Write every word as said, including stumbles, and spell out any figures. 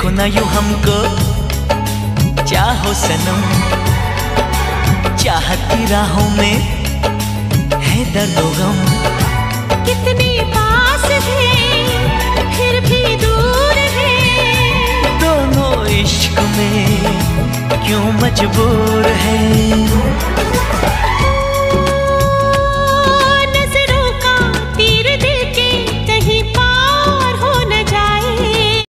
देखो ना यूं हमको, चाहो सनम, चाहत की राहों में है दर्द व गम। कितने पास थे फिर भी दूर है, दोनों इश्क में क्यों मजबूर है।